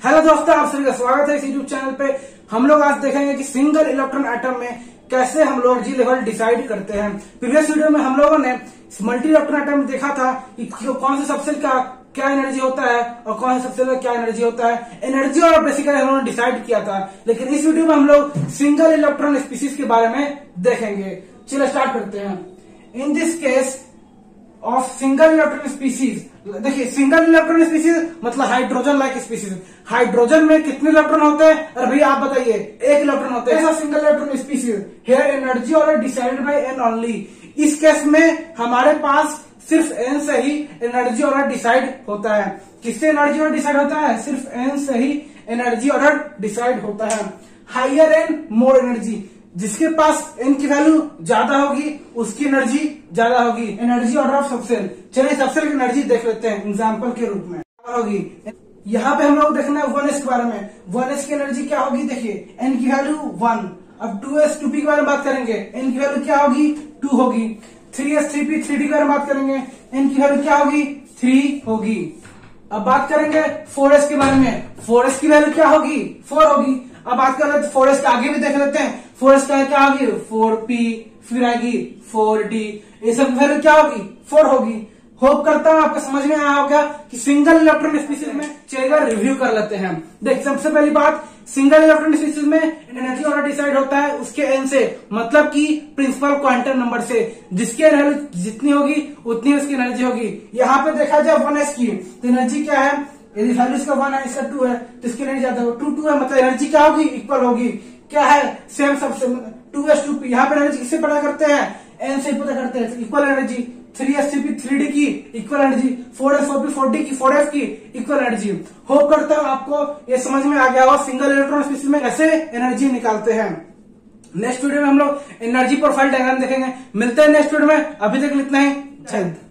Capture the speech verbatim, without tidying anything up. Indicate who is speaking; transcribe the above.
Speaker 1: Hello दोस्तों, आप सभी का स्वागत है इस यूट्यूब चैनल पे। हम लोग आज देखेंगे कि सिंगल इलेक्ट्रॉन एटम में कैसे हम लोग जी लेवल डिसाइड करते हैं। प्रीवियस वीडियो में हम लोगों ने मल्टी इलेक्ट्रॉन एटम देखा था कि कौन से सबसेल का क्या एनर्जी होता है और कौन से सबसेल का क्या एनर्जी होता है। एनर्जी और बेसिकली हम लोगों ने डिसाइड किया था, लेकिन इस वीडियो में हम लोग सिंगल इलेक्ट्रॉन स्पीसीज के बारे में देखेंगे। चलिए स्टार्ट करते हैं। In this case of single electron species, देखिए सिंगल इलेक्ट्रॉन स्पीसीज मतलब हाइड्रोजन लाइक स्पीसीज। हाइड्रोजन में कितने इलेक्ट्रॉन होते हैं? अरे भैया आप बताइए, एक इलेक्ट्रॉन होते हैं। ऐसा single electron species here energy और डिसाइडेड बाय एन ओनली। इस केस में हमारे पास सिर्फ एन से ही एनर्जी और डिसाइड होता है। किससे एनर्जी और डिसाइड होता है? सिर्फ एन से ही एनर्जी और डिसाइड होता है। हाइयर एन मोर एनर्जी, जिसके पास एन की वैल्यू ज्यादा होगी उसकी एनर्जी ज्यादा होगी। Energy order of subshell. चलिए सबसेल की एनर्जी देख लेते हैं एग्जांपल के रूप में। होगी यहाँ पे हम लोग देखना है वन एस के बारे में। वन एस की एनर्जी क्या होगी? देखिए एन की वैल्यू वन। अब टू एस टू पी के बारे में बात करेंगे, एन की वैल्यू क्या होगी? टू होगी। Three s three p three d के बारे में बात करेंगे, एन की वैल्यू क्या होगी? थ्री होगी। अब बात करेंगे फोर एस के बारे में, फोर एस की वैल्यू क्या होगी? फोर होगी। अब बात कर रहे हैं फोर एस के आगे भी देख लेते हैं। फोर एस का क्या होगी? फोर पी, फिर आएगी फोर डी। ये सब वैल्यू क्या होगी? फोर होगी। होप करता हूं आपको समझ में आया होगा कि सिंगल इलेक्ट्रॉन स्पीसीज में। चलिए रिव्यू कर लेते हैं। देख सबसे पहली बात, सिंगल इलेक्ट्रॉन स्पीसीज में एनर्जी और डिसाइड होता है उसके एन से, मतलब कि प्रिंसिपल क्वांटम नंबर से। जिसकी एनर्जी जितनी होगी उतनी उसकी एनर्जी होगी। यहाँ पे देखा जाए वन एस की तो एनर्जी क्या है? यदि वैल्यू इसका वन है, इसका टू है, तो इसकी एनर्जी ज्यादा होगी। टू टू है मतलब एनर्जी क्या होगी? इक्वल होगी। क्या है? सेम सबसे टू एस टू पी। यहाँ पे एनर्जी किससे पता करते हैं? एन से पता करते हैं, equal energy. Three s three p three d की equal energy, four s four p four d की फोर एफ की इक्वल एनर्जी। होप करता हूं आपको ये समझ में आ गया होगा सिंगल इलेक्ट्रॉन स्पीसीज में कैसे एनर्जी निकालते हैं। नेक्स्ट वीडियो में हम लोग एनर्जी प्रोफाइल डायग्राम देखेंगे। मिलते हैं नेक्स्ट वीडियो में, अभी तक इतना ही।